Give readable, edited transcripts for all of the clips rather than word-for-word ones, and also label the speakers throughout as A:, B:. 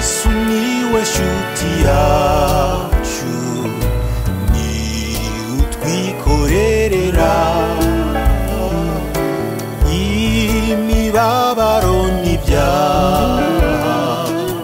A: Sumiłeś utiaciu ni utwikorerera imibabaro n'ibyaha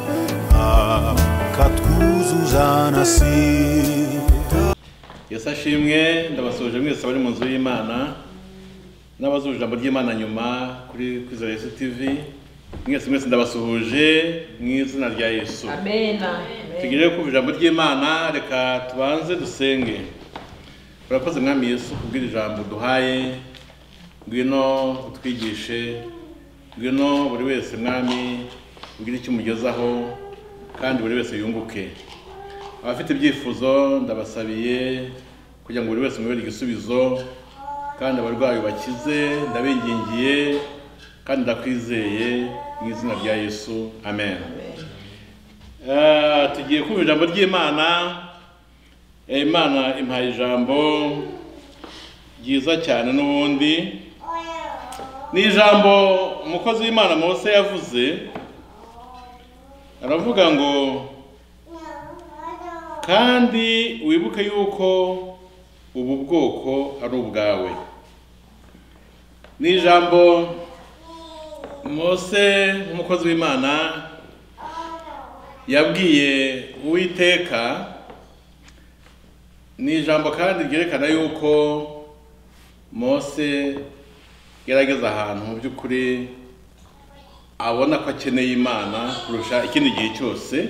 A: akatwuzuza na sida.
B: Yesu ashimwe. Ndabasuje mwese bari mu nzu y'Imana n'abazuje ijambo ry'Imana nyuma kuri Kwizera Yesu Tv. Mwese ndabasuhuje mu izina rya Yesu.
C: Amen.
B: Tugire ku ijambo ry'Imana, reka tubanze dusenge. Urakoze mwami Yesu kubwira ijambo duhaye, ngwino utwigishe, ngwino buri wese mwami ugira icyo umugezaho kandi buri wese yunguke. Abafite ibyifuzo ndabasabiye kugira ngo buri wese mubere igisubizo kandi abarwayi bakize, ndabingingiye kandi ndakwizeye mu izina rya Yesu. Amen. Tugiye kumva ijambo ry'Imana. Imana impaye ijambo ryiza cyane n'ubundi. Ni ijambo umukozi w'Imana Mose yavuze, aravuga ngo kandi wibuke yuko ubu bwoko ari ubwawe. Ni ijambo Mose nk'umukozi w'Imana yabwiye Uwiteka. Ni ijambo kandi ryerekana yuko Mose yarageze ahantu mu by'ukuri abona ko akeneye Imana kurusha ikindi gihe cyose.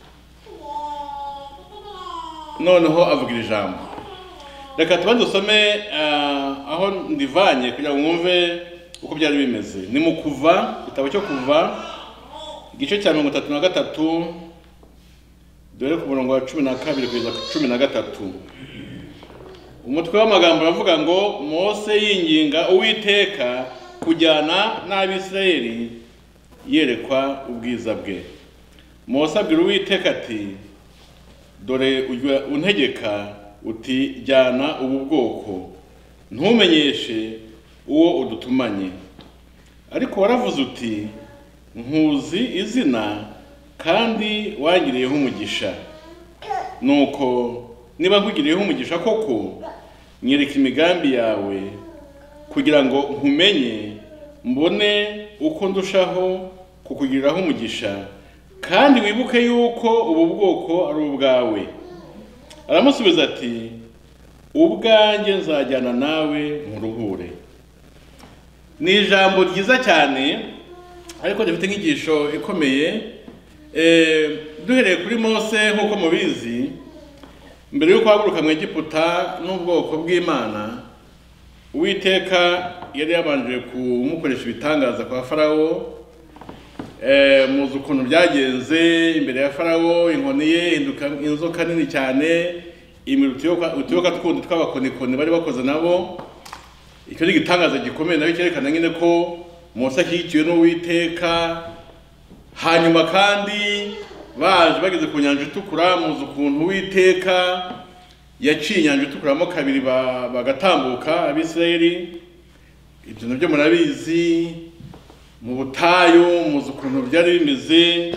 B: Noneho avuga ijambo. Reka tubanze dusome aho ndivanye kugira ngo mwumve uko byari bimeze. Ni mu Kuva, igitabo cyo Kuva, igice cya 33, dore ku murongo wa 12 kugeza ku 13. Umutwe w'amagambo uravuga ngo Mose yinginga Uwiteka kujyana n'Abisirayeli yerekwa ubwiza bwe. Mose abwira Uwiteka ati, dore ujya untegeka uti jyana ubu bwoko, ntumenyeshe uwo udutumanye. Ariko waravuze uti, nkuzi izina kandi wangiriyeho umugisha. Nuko niba nkugiriyeho umugisha koko, nyereka imigambi yawe kugira ngo nkumenye, mbone uko ndushaho kukugiriraho umugisha, kandi wibuke yuko ubu bwoko ari ubwawe. Aramusubiza ati, ubwanjye nzajyana nawe muruhure. Ni ijambo ryiza cyane ariko rifite inyigisho ikomeye. Duhereye kuri Mose nk'uko mubizi, mbere y'uko haguruka mu Egiputa n'ubwoko bw'Imana, Uwiteka yari yabanje kumukoresha ibitangaza kwa Farawo. Muzi ukuntu byagenze imbere ya Farawo, inkoni ye hinduka inzoka nini cyane, utuyoka twundi tw'abakonikoni bari bakoze nabo. Icyo ni igitangaza gikomeye nayo cyerekana nyine ko Mose ashyigikiwe n'Uwiteka. Hanyuma kandi baje bageze ku nyanja itukura, muzi ukuntu Uwiteka yaciye inyanja itukuramo kabiri bagatambuka Abisirayeli. Ibyo nabyo murabizi. Mu butayu muzi ukuntu byari bimeze.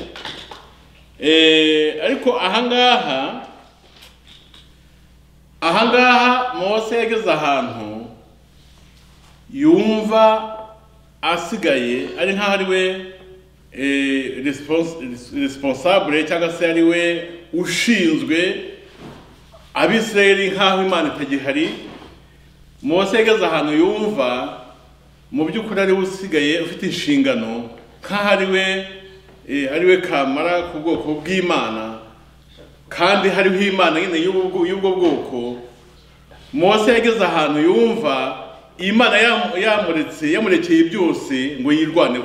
B: Ariko ahangaha Mose yageze ahantu yumva asigaye ari nkaho ari we responsable cyangwa se ari we ushinzwe Abisirayeli, nkaho Imana itagihari. Mose yageze ahantu yumva mu by'ukuri ari we usigaye ufite inshingano, nkaho ari we kamara ku bwoko bw'Imana, kandi hariho Imana nyine y'ubwo bwoko. Mose yageze ahantu yumva Imana yamurekeye byose ngo yirwaneho.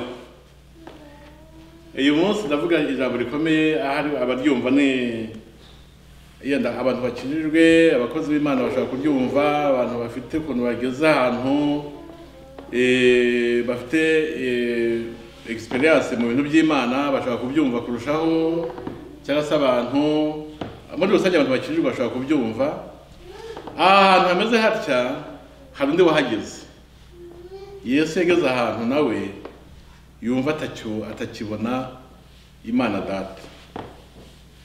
B: Uyu munsi ndavuga ijambo rikomeye, ahari abaryumva ni yenda abantu bakirijwe, abakozi b'Imana bashaka kuryumva, abantu bafite ukuntu bageze ahantu bafite experience mu bintu by'Imana bashaka kubyumva kurushaho, cyangwa se abantu muri rusange abantu bakirijwe bashaka kubyumva. Ahantu hameze hatya hari undi wahageze. Yesu yageze ahantu nawe yumva atakibona Imana Data.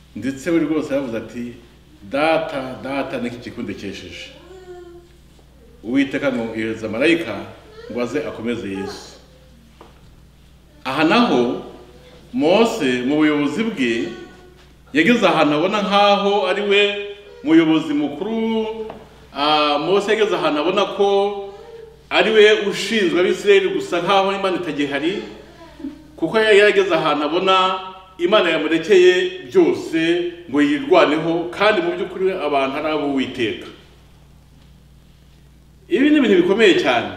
B: ndetse we rwose yavuze ati data niki kikundekesheje. Uwiteka ngo yohereza marayika ngo aze akomeze Yesu. Aha naho Mose mu buyobozi bwe yageze ahantu abona nkaho ari we muyobozi mukuru. Mose yageze ahantu abona ko ari we ushinzwe Abisirayeli gusa nkaho Imana itagihari, kuko yageze ahantu abona Imana yamurekeye byose ngo yirwaneho, kandi mu by'ukuri abantu ari abo Uwiteka. Ibi ni ibintu bikomeye cyane.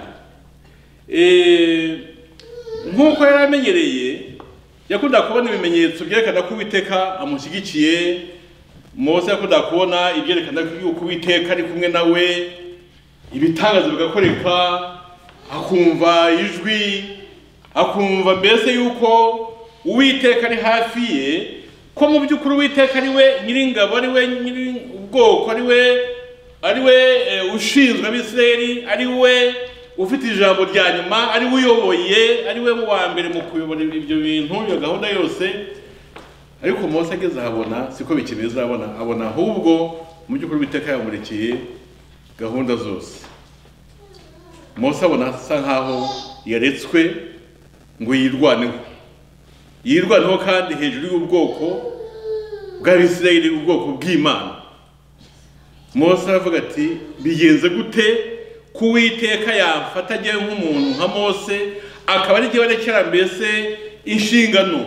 B: Nk'uko yari amenyereye yakunda kubona ibimenyetso byerekana ko Uwiteka amushyigikiye. Mose yakunda kubona ibyerekana ko Uwiteka ari kumwe nawe, ibitangazo bigakoreka, akumva ijwi, akumva mbese yuko Uwiteka ari hafi ye, ko mu by'ukuri Uwiteka ari we nyiringabo, ari we nyiri ubwoko, ari we ushinzwe Abisirayeli, ari we ufite ijambo rya nyuma, ari we uyoboye, ari we wa mbere mu kuyobora ibyo bintu, iyo gahunda yose. Ariko Mose ageze ahabona siko bikimeze, abona ahubwo mu by'ukuri Uwiteka yamurekeye gahunda zose. Mose abona asa nkaho yaretswe ngo yirwaneho kandi hejuru y'ubwoko bw'Abisirayeli, ubwoko bw'Imana. Mose aravuga ati bigenze gute ko Uwiteka yamfata agiye nk'umuntu nka Mose, akaba ari igihe barekera mbese inshingano.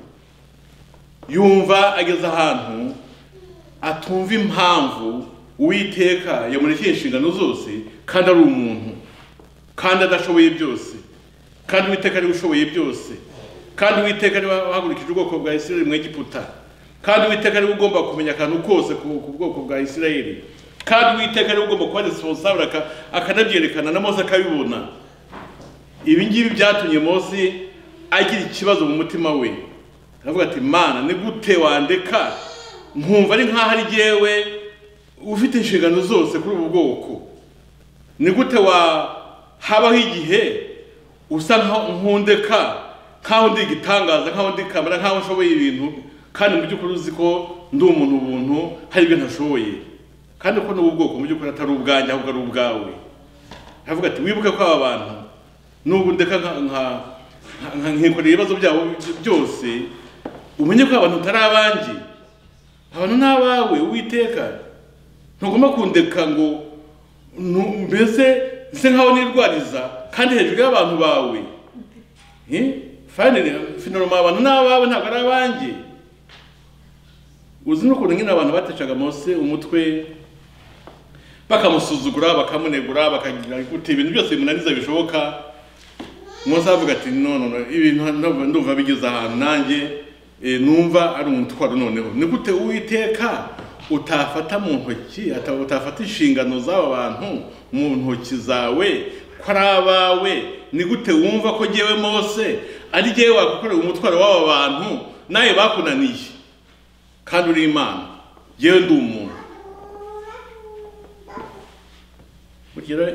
B: Yumva ageze ahantu atumva impamvu Uwiteka yamurekeye inshingano zose, kandi ari umuntu, kandi adashoboye byose, kandi Uwiteka ari ushoboye byose, kandi Uwiteka ari wahagurukije ubwoko bwa Isirayeli mu Egiputa, kandi Uwiteka ari ugomba kumenya akantu kose ku bwoko bwa Isirayeli, kandi Uwiteka ari ugomba kuba responsable akanabyerekana na Mose akabibona. Ibi ngibi byatumye Mose agira ikibazo mu mutima we. Aravuga ati Mana, ni gute wandeka nkumva ari nkaho ari jyewe ufite inshingano zose kuri ubu bwoko? Ni gute habaho igihe usa nkundeka, nkaho ndi igitangaza, nkaho ndi kamera, nkaho nshoboye ibintu, kandi mu by'ukuri uzi ko ndi umuntu ubuntu, hari ibyo ntashoboye, kandi ko n'ubu bwoko mu by'ukuri atari ubwanjye ahubwo ari ubwawe. Aravuga ati wibuke ko aba bantu n'ubu ndeka nkikorera ibibazo byabo byose, umenye ko abantu utari abanjye, abantu ni abawe Uwiteka. Ntugomba kundeka ngo mbese nse nkaho nirwariza kandi hejuru y'abantu bawe. Finaloma abantu ni abawe, ntabwo ari abanjye. Uzi n'ukuntu nyine abantu batecaga Mose umutwe, bakamusuzugura, bakamunegura, bakagira gute ibintu byose bimunaniza bishoboka. Mose avuga ati no ibintu ndumva bigeze ahantu nanjye numva ari umutwaro. Noneho ni gute Uwiteka utafata mu ntoki, utafata inshingano z'aba bantu mu ntoki zawe, ko ari abawe? Ni gute wumva ko jyewe Mose ari jyewe wagukorera umutwaro w'aba bantu, nawe bakunaniye, kandi uri Imana, jyewe ndi umuntu? Kugira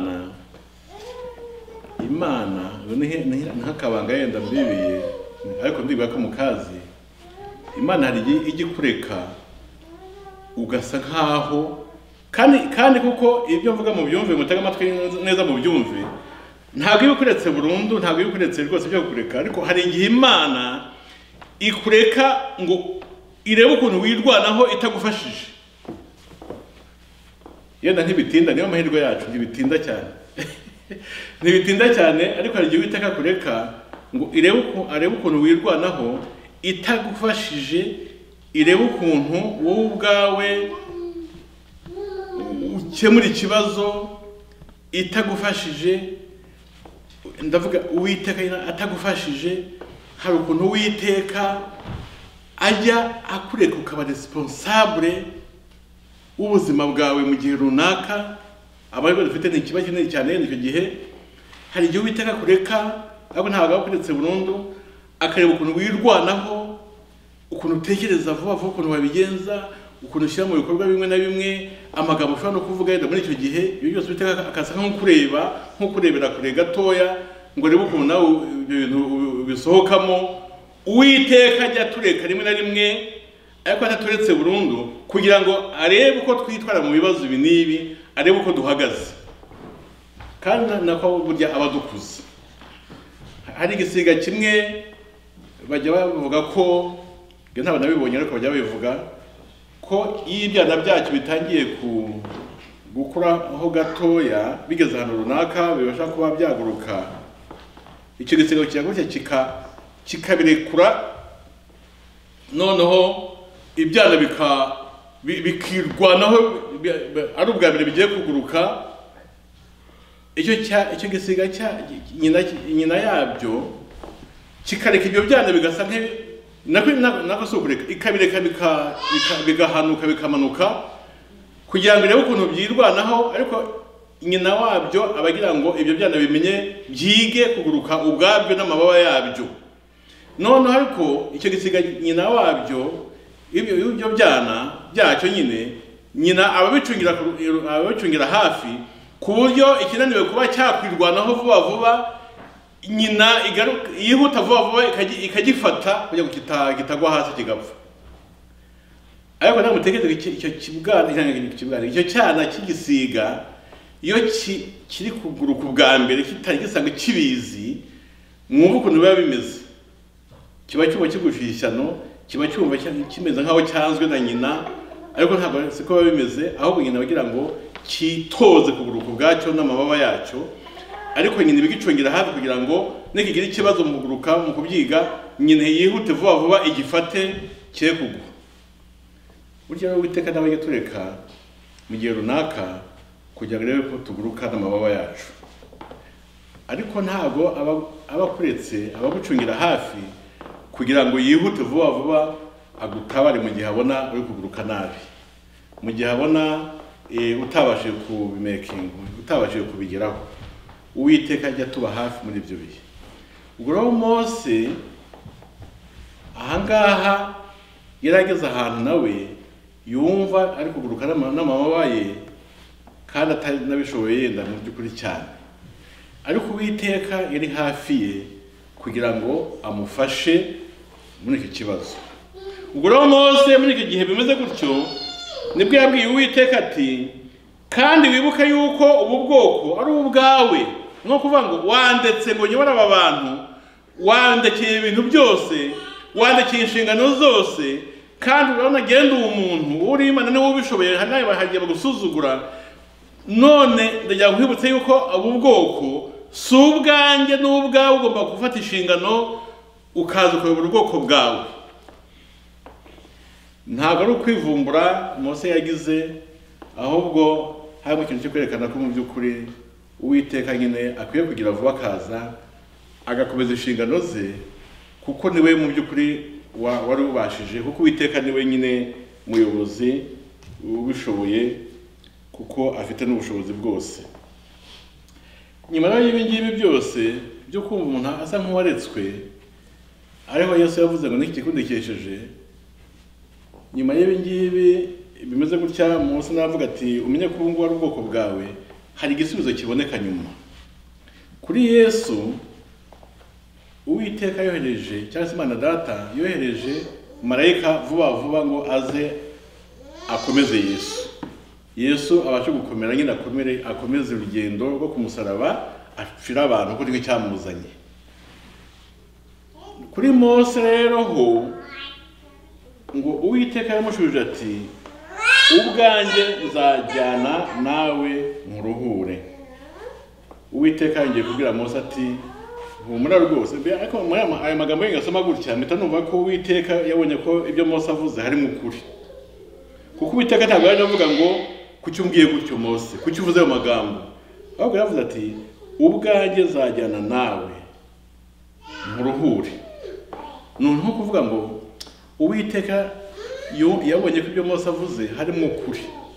B: Imana nk'akabanga yenda mbibiye, ariko ndibuka ko mukazi Imana hari igihe igikureka ugasa nkaho, kandi kuko ibyo mvuga mu byumve, mutega amatwi neza mu byumve, ntabwo ibikuretse burundu, ntabwo ibikuretse rwose byo kureka, ariko hari igihe Imana ikureka ngo irebe ukuntu wirwanaho itagufashije. Yenda ntibitinda, niyo mahirwe yacu, ntibitinda cyane, ariko hari igihe Uwiteka kureka ngo arebe ukuntu wirwanaho itagufashije, irebe ukuntu wowe ubwawe ukemura ikibazo itagufashije. Ndavuga Uwiteka atagufashije, hari ukuntu Uwiteka ajya akureka ukaba responsable w'ubuzima bwawe mu gihe runaka. Abari bafite n'ikibazo kinini cyane n'icyo gihe, hari igihe Uwiteka kureka, ariko ntabwo akuretse burundu, akareba ukuntu wirwanaho, ukuntu utekereza vuba vuba, ukuntu wabigenza, ukuntu ushyira mu bikorwa bimwe na bimwe, amagambo ushobora no kuvuga yenda muri icyo gihe. Ibyo byose Uwiteka akasa nk'ukurebera kure gatoya, ngo rebe ukuntu nawe ibyo bintu bisohokamo. Uwiteka ajya atureka rimwe na rimwe ariko ataturetse burundu kugira ngo arebe uko twitwara mu bibazo ibi n'ibi, arebe uko duhagaze, kandi nako burya abadukuza. Hari igisiga kimwe bajya bavuga ko, ntabwo nabibonye ariko bajya babivuga ko iyo ibyana byacyo bitangiye gukuraho gatoya, bigeze ahantu runaka bibasha kuba byaguruka, icyo gisiga kiragutse kikabirekura, noneho ibyana bikirwanaho ari ubwa mbere bigiye kuguruka. Icyo gisiga nyina yabyo kikareka ibyo byana bigasa nako sokureka, ikabireka bigahanuka bikamanuka kugira ngo irebe ukuntu byirwanaho, ariko nyina wabyo abagira ngo ibyo byana bimenye byige kuguruka ubwabyo n'amababa yabyo. Noneho ariko icyo gisiga nyina wabyo ibyo byana byacyo nyina ababicungira hafi, ku buryo ikinaniwe kuba cyakwirwanaho vuba vuba, nyina yihuta vuba vuba ikagifata kugira ngo kitagwa hasi kigapfa. Ariko ntabwo mutekereze icyo cyana cy'igisiga iyo kiri kuguruka ubwa mbere kitari gisanga kibizi, mwumva ukuntu biba bimeze. Kiba cyumva kigushije ishyano, kiba cyumva kimeze nk'aho cyanzwe na nyina, ariko ntabwo siko biba bimeze, ahubwo nyina bagira ngo kitoze kuguruka ubwacyo n'amababa yacyo, ariko nyina bigicungira hafi kugira ngo nikigira ikibazo mu kuguruka mu kubyiga, nyina yihute vuba vuba igifate cye kugwa. Burya Uwiteka nawe yatureka mu gihe runaka kugira ngo rebe ko tuguruka n'amababa yacu, ariko ntabwo abakuretse abagucungira hafi kugira ngo yihute vuba vuba agutabare mu gihe abona uri kuguruka nabi, mu gihe abona utabashije kubimekinga, utabashije kubigeraho. Uwiteka ajya tuba hafi muri ibyo bihe. Ubwo rero Mose ahangaha yarageze ahantu nawe yumva ari kuguruka n'amababa ye, kandi atari nabishoboye yenda mu by'ukuri cyane, ariko Uwiteka yari hafi ye kugira ngo amufashe muri iki kibazo. Ubwo rero Mose muri iki gihe bimeze gutyo, nibwo yabwiye Uwiteka ati, kandi wibuke yuko ubu bwoko ari ubwawe, no kuvuga ngo wandetse ngo nyobora aba bantu, wandekeye ibintu byose, wandekeye inshingano zose, kandi urabona genda uwo muntu uri Imana niwe ubishoboye, nawe bahagiye bagusuzugura. None ndagira nkwibutse yuko ubu bwoko si ubwanjye n'ubwawe, ugomba gufata inshingano ukaza ukayobora ubwoko bwawe. Ntabwo ari ukwivumbura Mose yagize, ahubwo harimo ikintu cyo kwerekana ko mu by'ukuri Uwiteka nyine akwiye kugira vuba akaza agakomeza inshingano ze, kuko niwe mu by'ukuri wari ubashije, kuko Uwiteka niwe nyine muyobozi ubishoboye, kuko afite n'ubushobozi bwose. Nyuma y'ibi ngibi byose byo kumva umuntu asa nk'uwaretswe, ariho Yesu yavuze ngo niki kikundekesheje. Nyuma y'ibi ngibi bimeze gutya, Mose navuga ati umenye ko ubungu ari ubwoko bwawe, hari igisubizo kiboneka nyuma. Kuri Yesu Uwiteka yohereje, cyangwa se Imana Data yohereje marayika vuba vuba ngo aze akomeze Yesu abashe gukomera, nyine akomeze urugendo rwo kumusaraba, acira abantu kuri cyamuzanye. Kuri Mose rero ho ngo Uwiteka yamushubije ati, ubwanjye nzajyana nawe muruhure. Uwiteka yongeye kubwira Mose ati, humura rwose. Ariko aya magambo y'ingasoma gutya mpita numva ko Uwiteka yabonye ko ibyo Mose avuze harimo ukuri, kuko Uwiteka ntabwo yari avuga ngo kucyumbwiye gutyo Mose, kucyuvuze ayo magambo, ahubwo yavuze ati, ubwanjye nzajyana nawe muruhure. None kuvuga ngo Uwiteka yabonye ko ibyo Mose avuze harimo ukuri,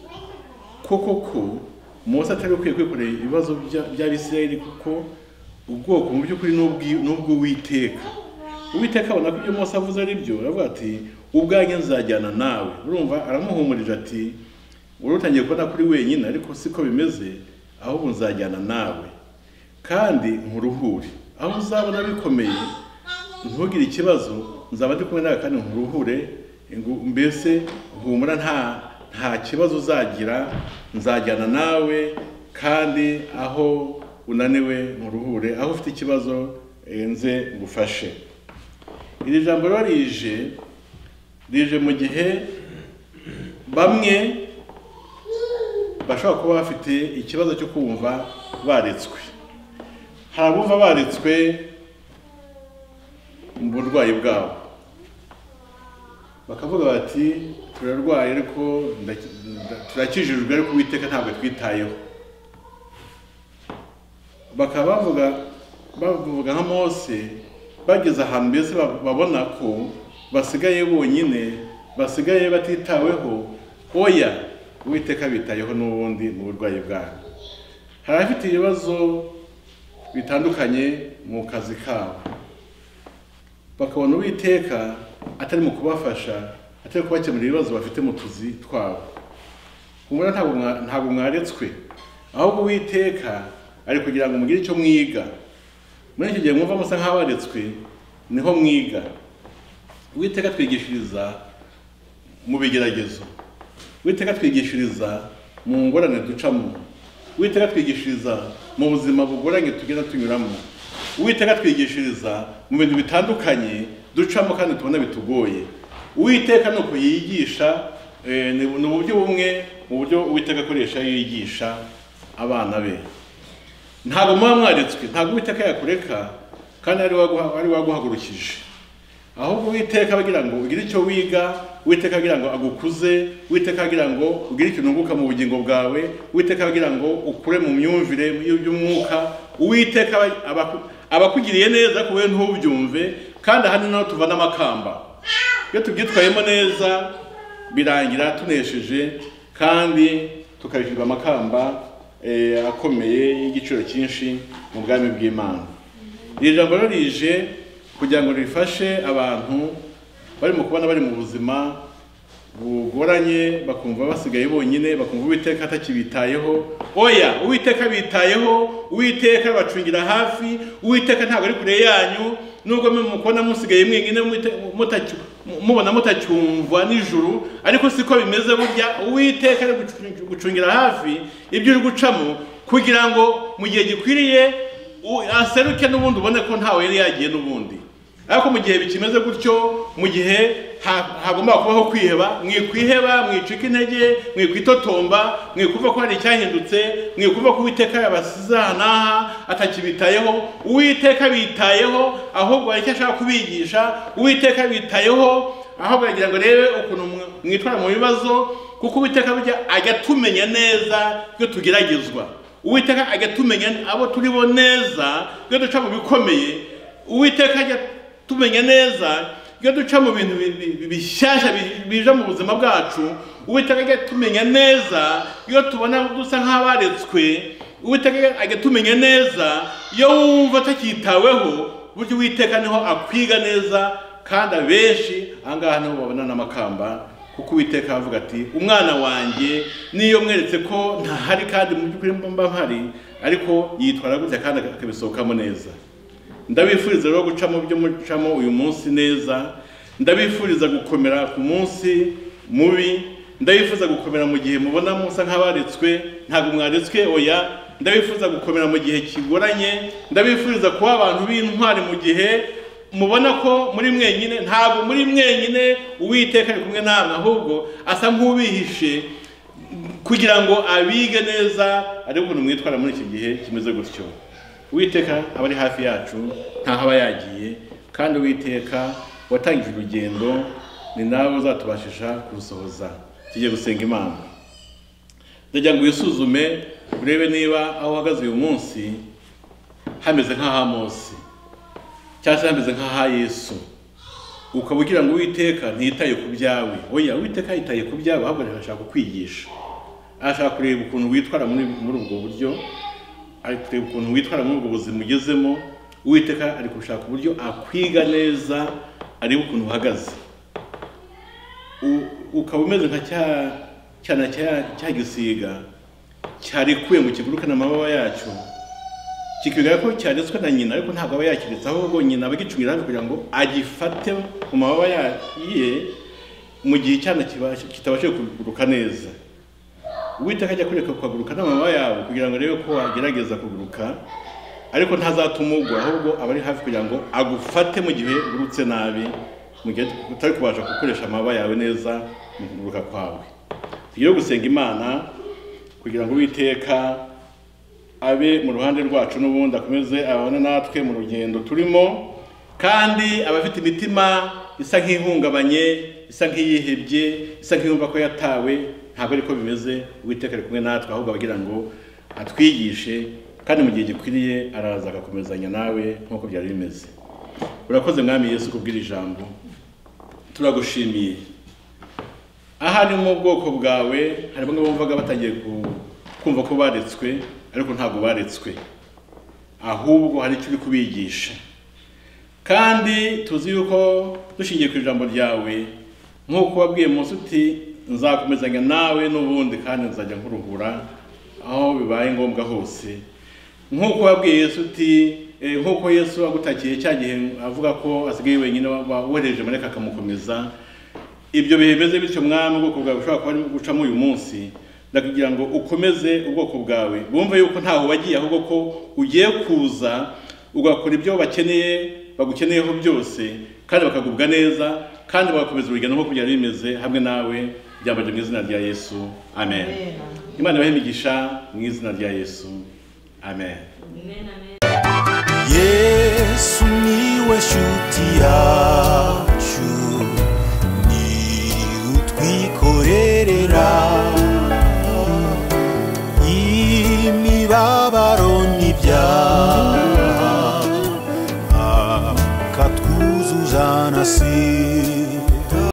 B: ko Mose atari ukwiye kwikorera ibibazo by'Abisirayeli, kuko ubwoko mu by'ukuri n'ubwo Uwiteka abona ko ibyo Mose avuze ari byo, aravuga ati, ubwanjye nzajyana nawe. Urumva aramuhumurije ati, urutangiye kubona kuri wenyine, ariko siko bimeze, ahubwo nzajyana nawe kandi nkuruhure. Aho uzabona bikomeye ntugire ikibazo, nzaba ndi kumwe nawe kandi nkuruhure, mbese humura nta kibazo uzagira, nzajyana nawe kandi aho unaniwe muruhure, aho ufite ikibazo nze ngufashe. Iri jambo rero rije mu gihe bamwe bashobora kuba bafite ikibazo cyo kumva baretswe. Hari abumva baretswe mu burwayi bwabo, bakavuga bati turarwaye ariko turakijijwe ariko Uwiteka ntabwo twitayeho. Bakaba bavuga nka Mose, bageze ahantu mbese babona ko basigaye bonyine, basigaye batitaweho, oya Uwiteka bitayeho n'ubundi mu burwayi bwabo. Hari abafite ibibazo bitandukanye mu kazi kabo, bakabona Uwiteka atari mu kubafasha, atari kubakemurira ibibazo bafite mu tuzi twabo. Humura ntabwo mwaretswe, ahubwo Uwiteka ari kugira ngo mugire icyo mwiga. Muri iki gihe mwumva musa nk'abaretswe, niho mwiga. Uwiteka twigishiriza mu bigeragezo, Uwiteka twigishiriza mu ngorane ducamo, Uwiteka twigishiriza mu buzima bugoranye tugenda tunyuramo, Uwiteka twigishiriza mu bintu bitandukanye ducamo kandi tubona bitugoye. Uwiteka nuko yigisha, ni uburyo bumwe mu buryo Uwiteka akoresha yigisha abana be. Ntabwo muba mwaretswe, ntabwo Uwiteka yakureka kandi ari waguhagurukije, ahubwo Uwiteka agira ngo ugire icyo wiga, Uwiteka agira ngo agukuze, Uwiteka agira ngo ugire ikintu unguka mu bugingo bwawe, Uwiteka agira ngo ukure mu myumvire y'umwuka. Uwiteka abakugiriye neza ko wewe ntubyumve, kandi ahandi naho tuvana amakamba. Iyo tubyitwayemo neza birangira tunesheje kandi tukabishirwa amakamba akomeye y'igiciro cyinshi mu bwami bw'Imana. Iri jambo rije kugira ngo rifashe abantu bari mu kubona bari mu buzima bugoranye, bakumva basigaye bonyine, bakumva Uwiteka atakibitayeho. Oya, Uwiteka bitayeho, Uwiteka bacungira hafi, Uwiteka ntabwo ari kure yanyu. Nubwo mukubona musigaye mwenyine mubona mutacyumva nijuru, ariko siko bimeze burya. Uwiteka ari gucungira hafi ibyo uri gucamo kugira ngo mu gihe gikwiriye aseruke n'ubundi ubone ko ntawe yari yagiye n'ubundi. Ariko mu gihe bikimeze gutyo, mu gihe hagomba kubaho kwiheba, mwikwiheba, mwicika intege, mwikwitotomba, mwikuva ko hari icyahindutse, mwikuva ko Uwiteka yabasize aha atakibitayeho. Uwiteka bitayeho, ahubwo hari icyo ashaka kubigisha. Uwiteka bitayeho, ahubwo yagira ngo rebe ukuntu mwitwara mu bibazo, kuko Uwiteka bijya agatumenya neza iyo tugeragezwa. Uwiteka agatumenya abo turi bo neza iyo duca mu bikomeye. Uwiteka ajya tumenya neza iyo duca mu bintu bishyashya bije mu buzima bwacu. Uwiteka ajya tumenya neza iyo tubona dusa nk'abaretswe. Uwiteka ajya tumenya neza iyo wumva atakitaweho, buryo Uwiteka niho akwiga neza, kandi abenshi ahangaha niho babona n'amakamba, kuko Uwiteka avuga ati umwana wanjye niyo mweretse ko ntahari kandi mu by'ukuri mba mpari, ariko yitwara gutya kandi akabisohokamo neza. Ndabifuriza rero guca mu byo mucamo uyu munsi neza. Ndabifuriza gukomera ku munsi mubi. Ndabifuza gukomera mu gihe mubona musa nk'abaretswe, ntabwo mwaretswe, oya. Ndabifuza gukomera mu gihe kigoranye. Ndabifuriza kuba abantu b'intwari mu gihe mubona ko muri mwenyine. Ntabwo muri mwenyine, Uwiteka ari kumwe namwe, ahubwo asa nk'ubihishe kugira ngo abige neza ariko mwitwara muri iki gihe kimeze gutyo. Uwiteka aba ari hafi yacu, ntaho aba yagiye, kandi Uwiteka watangije urugendo ni nawe uzatubashisha kurusohoza. Tugiye gusenga Imana. Ndagira ngo wisuzume urebe niba aho uhagaze uyu munsi hameze nk'aha Mose, cyangwa se hameze nk'aha Yesu. Ukaba ugira ngo Uwiteka ntitaye ku byawe. Oya, Uwiteka yitaye ku byawe, ahubwo arashaka kukwigisha. Arashaka kureba ukuntu witwara muri ubwo buryo, ari kureba ukuntu witwara muri ubwo buzima ugezemo. Uwiteka ari gushaka uburyo akwiga neza, areba ukuntu uhagaze. Ukaba umeze nka cya gisiga cyarikuye mu kiguruka n'amababa yacyo, kikigaragara ko cyaretswe na nyina, ariko ntabwo aba yakiretse, ahubwo nyina abagicungira hafi kugira ngo agifate mu mababa ye. mu gihe cyane kitabashije kuguruka neza. Uwiteka ajya kureka kuguruka n'amababa yawe kugira ngo rebe ko wagerageza kuguruka, ariko ntazatumugwa, ahubwo aba ari hafi kugira ngo agufate mu gihe ugurutse nabi, mu gihe utari kubasha gukoresha amababa yawe neza mu kuguruka kwawe. Tugiye gusenga Imana kugira ngo Uwiteka abe mu ruhande rwacu n'ubundi akomeze abane natwe mu rugendo turimo, kandi abafite imitima isa nk'ihungabanye, isa nk'iyihebye, isa nk'iyumva ko yatawe, ntabwo ariko bimeze. Uwiteka ari kumwe natwe, ahubwo abagira ngo atwigishe, kandi mu gihe gikwiriye araza agakomezanya nawe nk'uko byari bimeze. Urakoze Mwami Yesu kubwira ijambo, turagushimiye. Aha ni mu bwoko bwawe, hari bamwe bumvaga batangiye kumva ko baretswe, ariko ntabwo baretswe, ahubwo hari icyo uri kubigisha. Kandi tuzi yuko dushingiye ku ijambo ryawe, nk'uko wabwiye Mose uti nzakomezanya nawe n'ubundi kandi nzajya nkuruhura aho bibaye ngombwa hose, nk'uko wabwiye Yesu uti nk'uko Yesu agutakiye cya gihe avuga ko asigaye wenyine wohereje marayika akamukomeza. Ibyo bihemeze bityo Mwami, ubwoko bwawe ushobora kuba gucamo uyu munsi, ndakugira ngo ukomeze ubwoko bwawe bumve yuko ntaho wagiye, ahubwo ko ugiye kuza ugakora ibyo bakeneye, bagukeneyeho byose, kandi bakagubwa neza, kandi bagakomeza urugendo nk'uko byari bimeze hamwe nawe. Byambaje mu izina rya Yesu, amen. Imana ibahe imigisha mu izina rya Yesu, amen.
A: Yesu niwe shuti yawe.